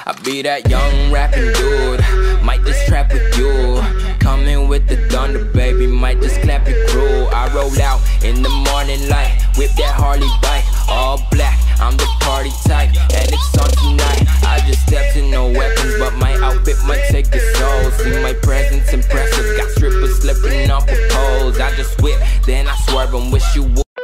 I be that young rapping dude, might just trap with you. Coming with the thunder, baby, might just clap your crew. I roll out in the morning light, whip that Harley bike, all black, I'm the party type, and it's on tonight. I just stepped in, no weapons, but my outfit might take the soul. See my presence impressive, got strippers slipping off the poles. I just whip, then I swerve and wish you would.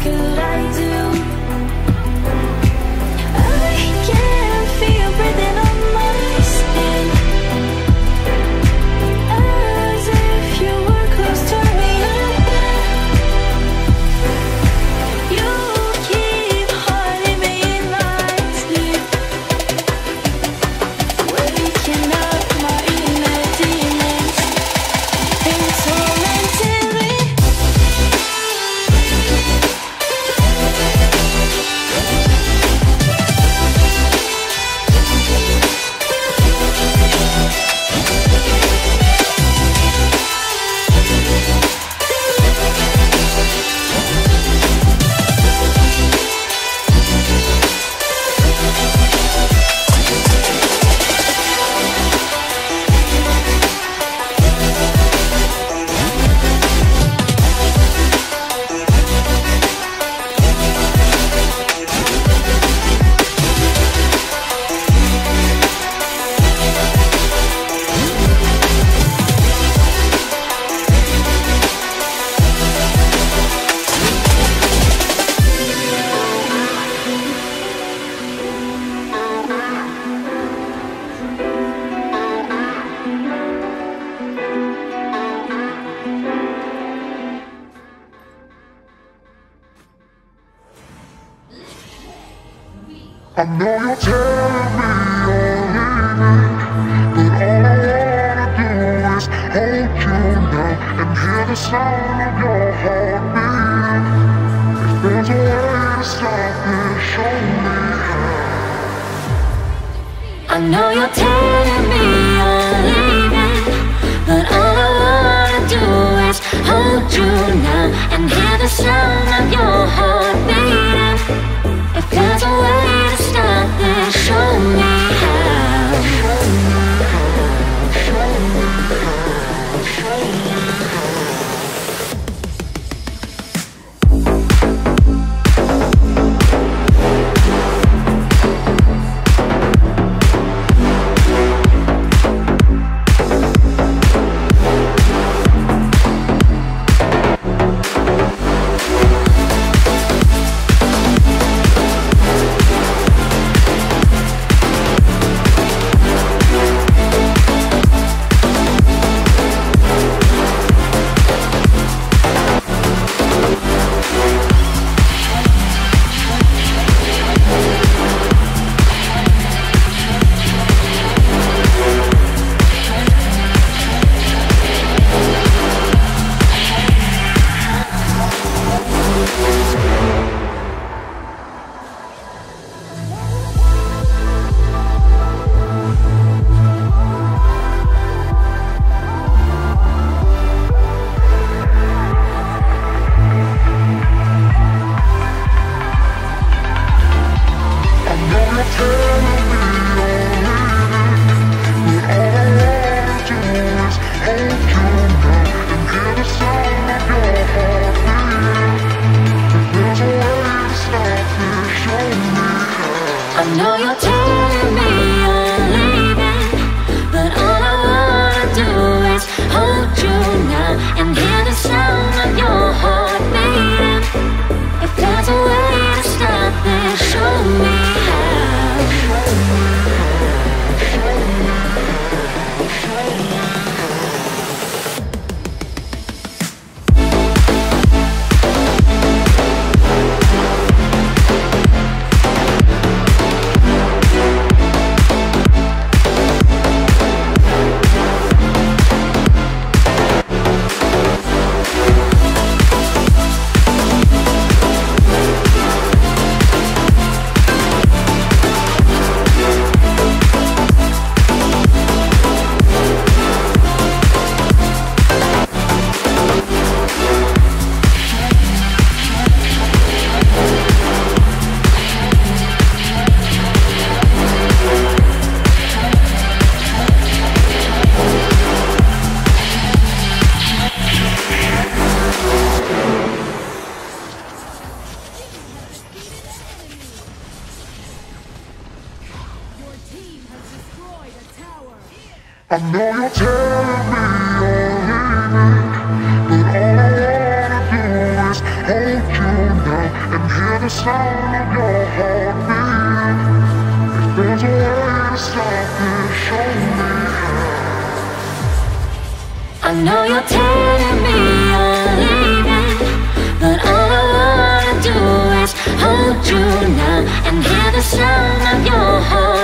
could I do? I can feel breathing on my skin, as if you were close to me again. You keep haunting me in my sleep, waking up my inner demons and tormenting me. I know you're telling me you're leaving, but all I wanna do is hold you now and hear the sound of your heart beating. If there's a way to stop this, show me how. I know you're telling me you're leaving, but all I wanna do is hold you now and hear the sound of your heart beating. If there's a way to stop this, show me how. I know you're telling me you're leaving, but all I wanna do is hold you now and hear the sound of your heart beating. If there's a way to stop this, show me I know you're telling me you're leaving, but all I wanna do is hold you now the sound of your heart beating. If there's a way to stop it, show me how. I know you're telling me you're leaving, but all I wanna do is hold you now and hear the sound of your heart.